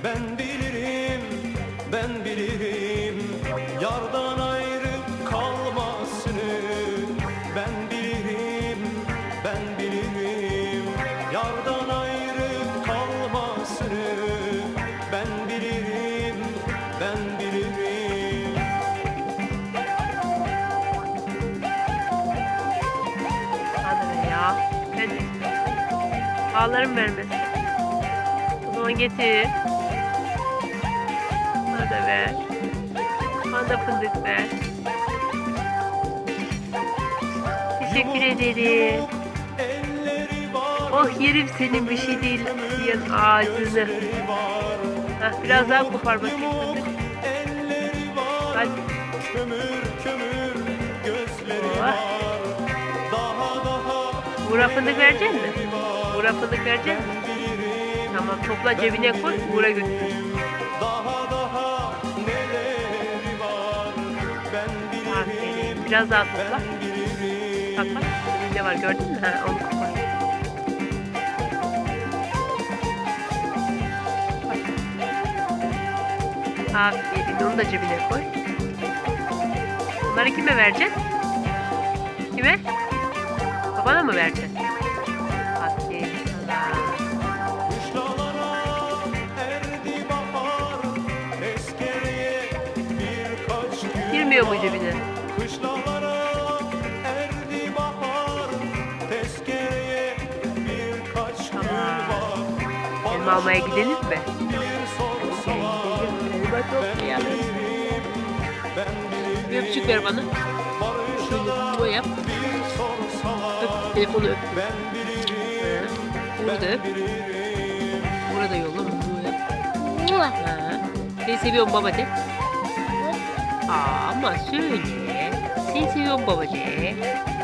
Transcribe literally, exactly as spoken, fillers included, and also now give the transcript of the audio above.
Ben bilirim, ben bilirim yardan ayrı kalmasını. Ben bilirim, ben bilirim yardan ayrı kalmasını. Ben bilirim, ben bilirim. Hadi be ya. Hadi. Ağlarım vermesin. O zaman getir. Bana da ver. Bana da fındık ver. Teşekkür ederim. Oh yerim senin bir şey değil diyen ağzını. Heh, biraz daha kopar bakayım fındık. Hadi. Oh. Buğra fındık verecek mi? Buğra fındık verecek mi? Tamam, topla cebine koy, Buğra götür. Aferin. Biraz daha topla. Bak bak, ne var gördün mü? Ha, onu kopar. Aferin, onu da cebine koy. Bunları kime vereceksin? Kime? Babana mı vereceksin? Aferin sana. Girmiyor mu cebine? Tamam. Elma almaya gidelim mi? Gidelim. Elma toplayalım. Bir öpücük ver bana. Şöyle bu yap. Öp, telefonu öp. Burada öp. Burada yolla. Bunu yap. Ha. Seni seviyorum baba de. Aa, ama söyle. Seni seviyorum baba de.